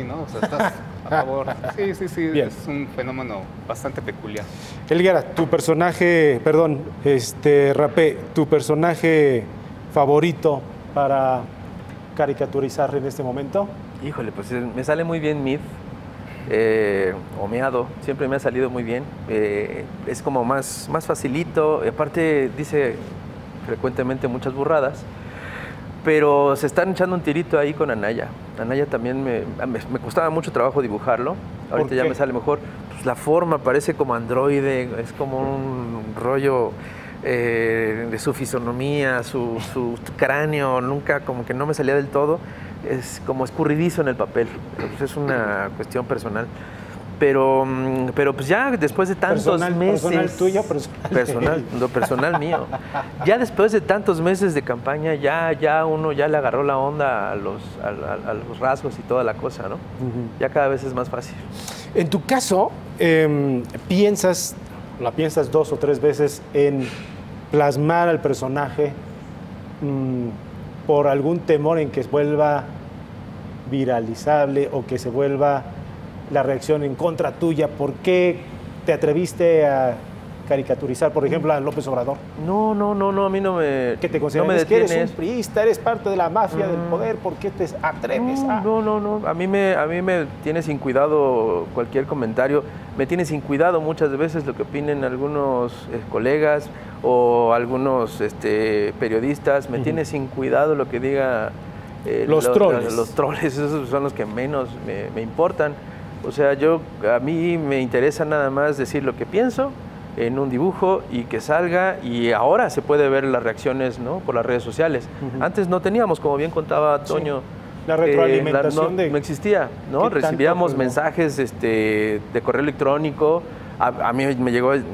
¿no? O sea, estás a favor. Sí, sí, sí, Bien. es un fenómeno bastante peculiar. Elguera, tu personaje, perdón, Rapé, tu personaje favorito para caricaturizar en este momento. Híjole, pues me sale muy bien Mid, o Meado, siempre me ha salido muy bien. Es como más facilito, y aparte dice frecuentemente muchas burradas, pero se están echando un tirito ahí con Anaya. Anaya también me costaba mucho trabajo dibujarlo, ahorita ya me sale mejor. Pues la forma parece como androide, es como un rollo de su fisonomía, su cráneo, nunca como que no me salía del todo. Es como escurridizo en el papel, pues es una cuestión personal. Pero pues ya después de tantos meses... ¿Personal tuyo? Personal mío. Ya después de tantos meses de campaña, ya uno ya le agarró la onda a los rasgos y toda la cosa, ¿no? Ya cada vez es más fácil. En tu caso, piensas 2 o 3 veces en plasmar al personaje por algún temor en que se vuelva viralizable o que se vuelva la reacción en contra tuya. ¿Por qué te atreviste a caricaturizar, por ejemplo, a López Obrador? No, a mí no me... ¿Qué te consideras? No me que eres detienes. un priista, eres parte de la mafia del poder, ¿por qué te atreves a...? No, a mí me tiene sin cuidado cualquier comentario, me tiene sin cuidado muchas veces lo que opinen algunos colegas o algunos periodistas, me tiene sin cuidado lo que diga... Los troles. Los troles, esos son los que menos me importan. O sea, a mí me interesa nada más decir lo que pienso en un dibujo y que salga, y ahora se puede ver las reacciones, ¿no?, por las redes sociales. Antes no teníamos, como bien contaba Toño, la retroalimentación no existía, ¿no? Recibíamos mensajes de correo electrónico. A mí me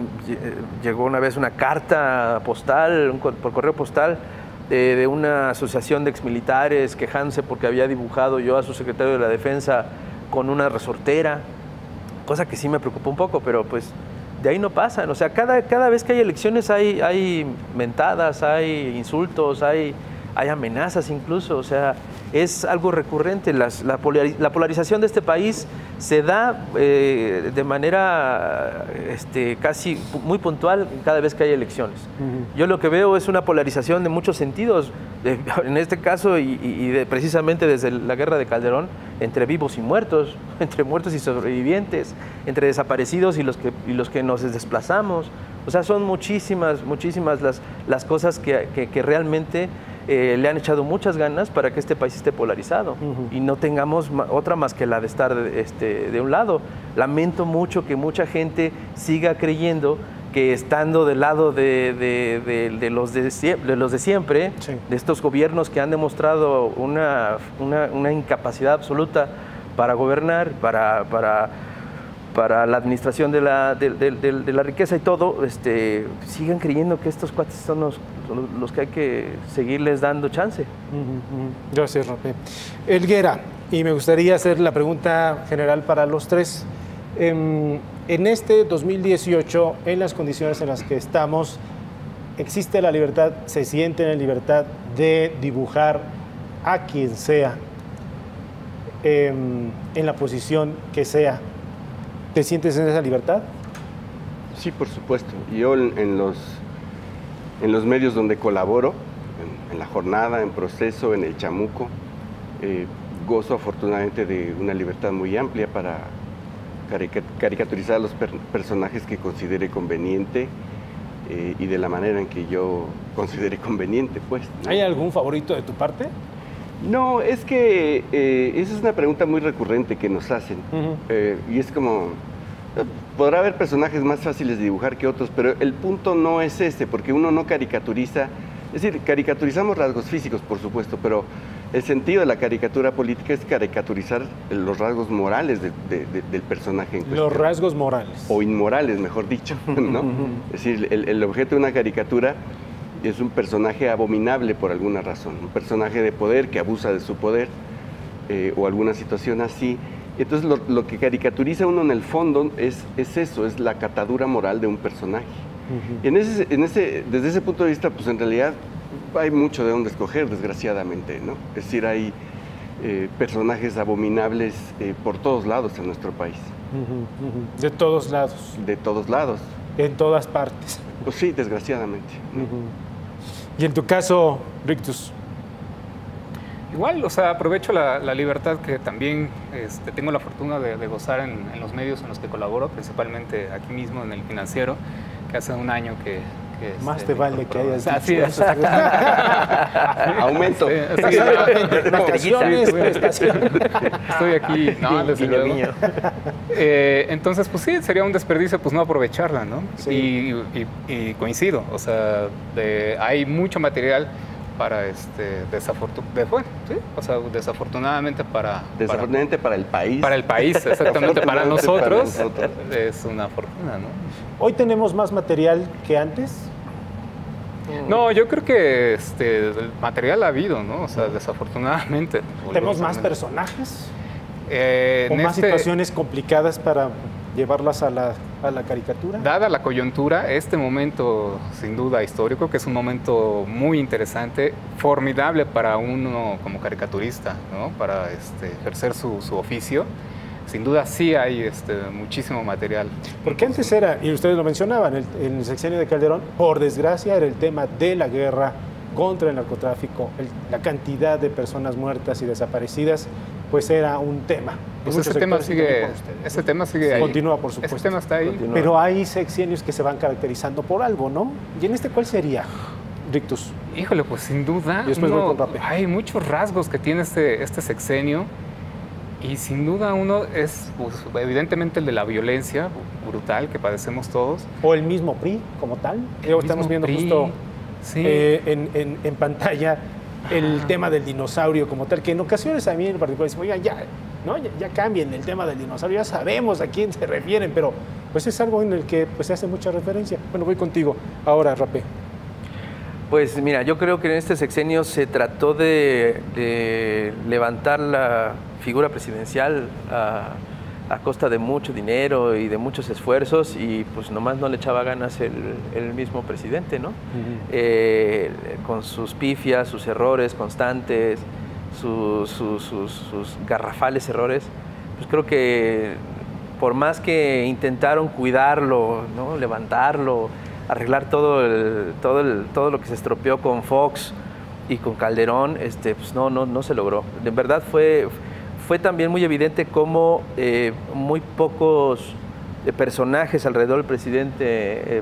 llegó una vez una carta postal, por correo postal, de una asociación de exmilitares quejándose porque había dibujado yo a su secretario de la Defensa con una resortera, cosa que sí me preocupó un poco, pero pues de ahí no pasan. O sea, cada vez que hay elecciones hay mentadas, hay insultos, hay amenazas incluso. O sea, es algo recurrente. La polarización de este país se da de manera casi muy puntual cada vez que hay elecciones. Yo lo que veo es una polarización de muchos sentidos, en este caso y precisamente desde la guerra de Calderón, entre vivos y muertos, entre muertos y sobrevivientes, entre desaparecidos y los que nos desplazamos. O sea, son muchísimas las cosas que realmente le han echado muchas ganas para que este país esté polarizado y no tengamos otra más que la de estar de un lado. Lamento mucho que mucha gente siga creyendo que estando del lado de los de siempre, sí, de estos gobiernos que han demostrado una incapacidad absoluta para gobernar, para la administración de la riqueza y todo, sigan creyendo que estos cuates son los que hay que seguirles dando chance. Gracias, Rapé. Elguera, y me gustaría hacer la pregunta general para los tres. En este 2018, en las condiciones en las que estamos, ¿existe la libertad, se sienten en libertad de dibujar a quien sea, en la posición que sea? ¿Te sientes en esa libertad? Sí, por supuesto. Yo en los medios donde colaboro, en La Jornada, en Proceso, en El Chamuco, gozo afortunadamente de una libertad muy amplia para caricaturizar a los personajes que considere conveniente y de la manera en que yo considere conveniente, pues, ¿no? ¿Hay algún favorito de tu parte? No, es que esa es una pregunta muy recurrente que nos hacen. Y es como, podrá haber personajes más fáciles de dibujar que otros, pero el punto no es ese, porque uno no caricaturiza, es decir, caricaturizamos rasgos físicos, por supuesto, pero el sentido de la caricatura política es caricaturizar los rasgos morales del personaje en cuestión. Los rasgos morales. O inmorales, mejor dicho, ¿no? Es decir, el objeto de una caricatura es un personaje abominable por alguna razón, un personaje de poder que abusa de su poder o alguna situación así. Entonces lo que caricaturiza uno en el fondo es eso, es la catadura moral de un personaje. Y desde ese punto de vista, pues en realidad hay mucho de dónde escoger, desgraciadamente, ¿no? Es decir, hay personajes abominables por todos lados en nuestro país. De todos lados. De todos lados. En todas partes. Pues sí, desgraciadamente. Y en tu caso, Rictus. Igual, o sea, aprovecho la libertad que también tengo la fortuna de gozar en los medios en los que colaboro, principalmente aquí mismo en El Financiero, que hace un año que más te vale que hayas así dicho eso. Aumento. Estoy aquí. No, desde luego. Entonces, pues sí, sería un desperdicio pues no aprovecharla, ¿no? Sí. Y coincido, o sea, hay mucho material para desafortunadamente para el país. Para el país, exactamente. Para nosotros es una fortuna, ¿no? ¿Hoy tenemos más material que antes? No, yo creo que el material ha habido, ¿no? O sea, desafortunadamente. ¿Tenemos más personajes? ¿O ¿O más situaciones complicadas para llevarlas a la caricatura? Dada la coyuntura, este momento sin duda histórico, que es un momento muy interesante, formidable para uno como caricaturista, ¿no? Para ejercer su oficio. Sin duda sí hay muchísimo material. Porque antes era, y ustedes lo mencionaban, en el sexenio de Calderón, por desgracia era el tema de la guerra contra el narcotráfico, la cantidad de personas muertas y desaparecidas, pues era un tema. Pues ese tema sigue ahí. Continúa, por supuesto. Ese tema está ahí. Continúa. Pero hay sexenios que se van caracterizando por algo, ¿no? ¿Y en ¿cuál sería, Rictus? Híjole, pues sin duda. Y después voy con Rape. Hay muchos rasgos que tiene este sexenio. Y sin duda uno es, pues, evidentemente, el de la violencia brutal que padecemos todos. O el mismo PRI como tal. Estamos viendo PRI, justo sí. en pantalla el tema del dinosaurio como tal, que en ocasiones a mí en particular dicen, oigan, ya cambien el tema del dinosaurio, ya sabemos a quién se refieren, pero pues es algo en el que pues, se hace mucha referencia. Bueno, voy contigo. Ahora, Rape. Pues mira, yo creo que en este sexenio se trató de levantar la figura presidencial a costa de mucho dinero y de muchos esfuerzos y pues nomás no le echaba ganas el mismo presidente, ¿no? Con sus pifias, sus errores constantes, sus garrafales errores, pues creo que por más que intentaron cuidarlo, ¿no? Levantarlo, arreglar todo lo que se estropeó con Fox y con Calderón, pues no se logró. De verdad fue también muy evidente cómo muy pocos personajes alrededor del presidente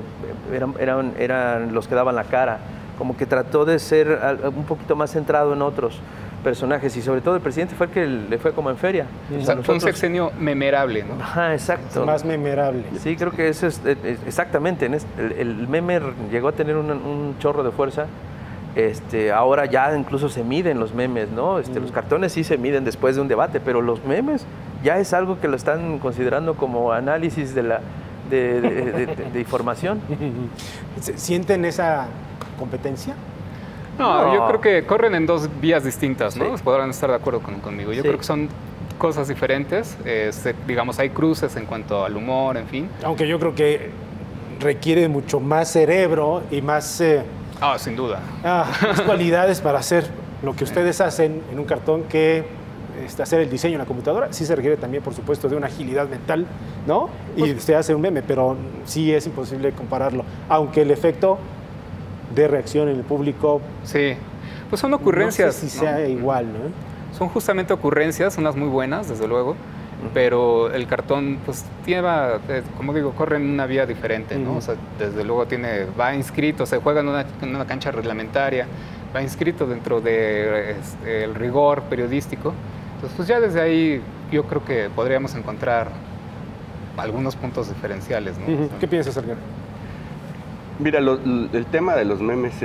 eran los que daban la cara, como que trató de ser un poquito más centrado en otros personajes y sobre todo el presidente fue el que le fue como en feria. O sea, fue un sexenio memorable, ¿no? Ajá, exacto. Más memorable. Sí, creo que eso es exactamente. El meme llegó a tener un chorro de fuerza. Ahora ya incluso se miden los memes, ¿no? Los cartones sí se miden después de un debate, pero los memes ya es algo que lo están considerando como análisis de información. ¿Sienten esa competencia? No, yo creo que corren en dos vías distintas, ¿no? Sí. Podrán estar de acuerdo conmigo. Yo creo que son cosas diferentes. Digamos, hay cruces en cuanto al humor, en fin. Aunque yo creo que requiere mucho más cerebro y más... sin duda. Más cualidades para hacer lo que ustedes hacen en un cartón que hacer el diseño en la computadora. Sí se requiere también, por supuesto, de una agilidad mental, ¿no? Y se hace un meme, pero sí es imposible compararlo. Aunque el efecto de reacción en el público... Sí, pues son ocurrencias. No sé si sea igual, ¿no? Son justamente ocurrencias, unas muy buenas, desde luego, pero el cartón, pues, como digo, corre en una vía diferente, ¿no? O sea, desde luego va inscrito, se juega en una cancha reglamentaria, va inscrito dentro del rigor periodístico. Entonces, pues ya desde ahí yo creo que podríamos encontrar algunos puntos diferenciales, ¿no? ¿Qué piensas, Edgar? Mira, el tema de los memes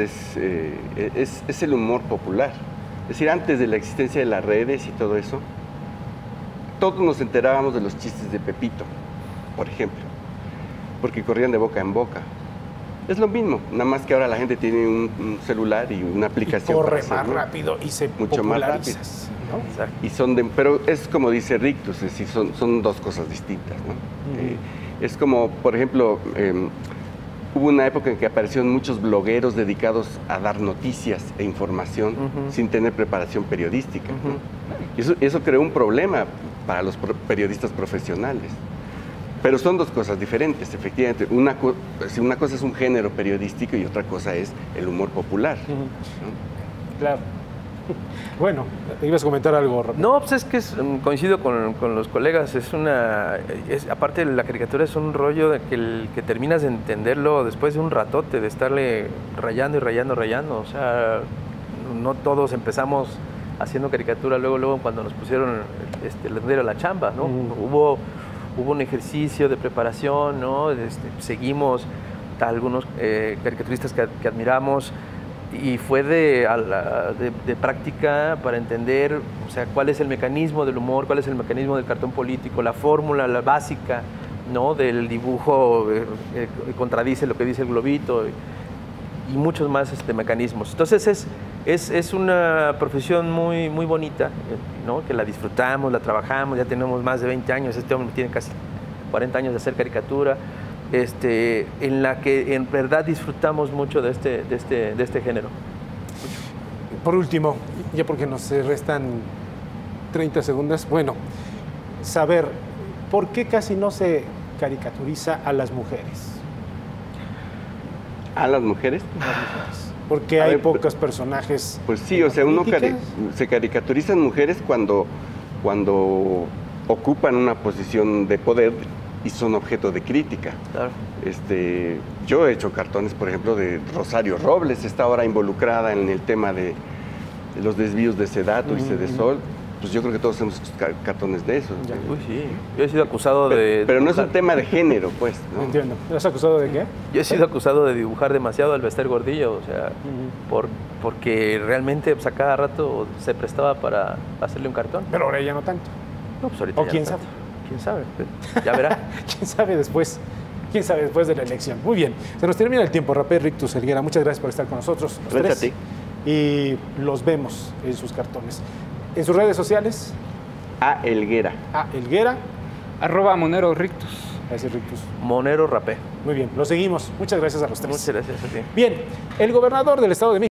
es el humor popular. Es decir, antes de la existencia de las redes y todo eso, todos nos enterábamos de los chistes de Pepito, por ejemplo, porque corrían de boca en boca. Es lo mismo, nada más que ahora la gente tiene un celular y una aplicación. Y corre más rápido y se mucho más rápido, ¿no? Y pero es como dice Rictus, es decir, son dos cosas distintas, ¿no? Es como, por ejemplo, hubo una época en que aparecieron muchos blogueros dedicados a dar noticias e información sin tener preparación periodística, ¿no? Eso creó un problema para los periodistas profesionales. Pero son dos cosas diferentes, efectivamente. Una cosa es un género periodístico y otra cosa es el humor popular. ¿No? Claro. Bueno, ibas a comentar algo, Rafael. No, pues es que coincido con los colegas. Aparte, la caricatura es un rollo de que terminas de entenderlo después de un ratote, de estarle rayando y rayando, rayando. O sea, no todos empezamos haciendo caricatura luego cuando nos pusieron la chamba, ¿no? Hubo un ejercicio de preparación, ¿no? Seguimos a algunos caricaturistas que admiramos, y fue de práctica para entender, o sea, cuál es el mecanismo del humor, cuál es el mecanismo del cartón político, la fórmula, la básica, ¿no? Del dibujo contradice lo que dice el globito, y muchos más mecanismos. Entonces es una profesión muy, muy bonita, ¿no? Que la disfrutamos, la trabajamos, ya tenemos más de 20 años, este hombre tiene casi 40 años de hacer caricatura, en la que en verdad disfrutamos mucho de este género. Por último, ya porque nos restan 30 segundos, bueno, saber por qué casi no se caricaturiza a las mujeres. ¿A las mujeres? Porque hay pocos personajes. Pues sí, o sea, se caricaturizan mujeres cuando ocupan una posición de poder y son objeto de crítica. Claro. Yo he hecho cartones, por ejemplo, de Rosario Robles, está ahora involucrada en el tema de los desvíos de Sedato y Sedesol. Pues yo creo que todos hemos hecho cartones de eso. Uy, sí. Yo he sido acusado de... Pero no es un tema de género, pues, ¿no? Entiendo. ¿Has acusado de qué? Yo he sido acusado de dibujar demasiado al Bester Gordillo, o sea, porque realmente pues, a cada rato se prestaba para hacerle un cartón. Pero ahora ya no tanto. No, pues ahorita ¿O ya quién no sabe? tanto. ¿Quién sabe? Ya verá. ¿Quién sabe después? ¿Quién sabe después de la elección? Muy bien. Se nos termina el tiempo. Rapé Rictus Helguera, muchas gracias por estar con nosotros. Gracias a ti. Y los vemos en sus cartones. En sus redes sociales. A Helguera. A Helguera. @Monero Rictus. Gracias, Rictus. Monero Rapé. Muy bien, lo seguimos. Muchas gracias a los tres. Muchas gracias a ti. Bien, el gobernador del Estado de México.